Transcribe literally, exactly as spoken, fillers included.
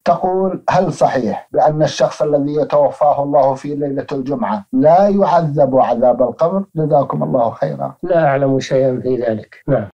تقول: هل صحيح بأن الشخص الذي يتوفاه الله في ليلة الجمعة لا يعذب عذاب القبر؟ جزاكم الله خيرا. لا أعلم شيئا في ذلك. نعم.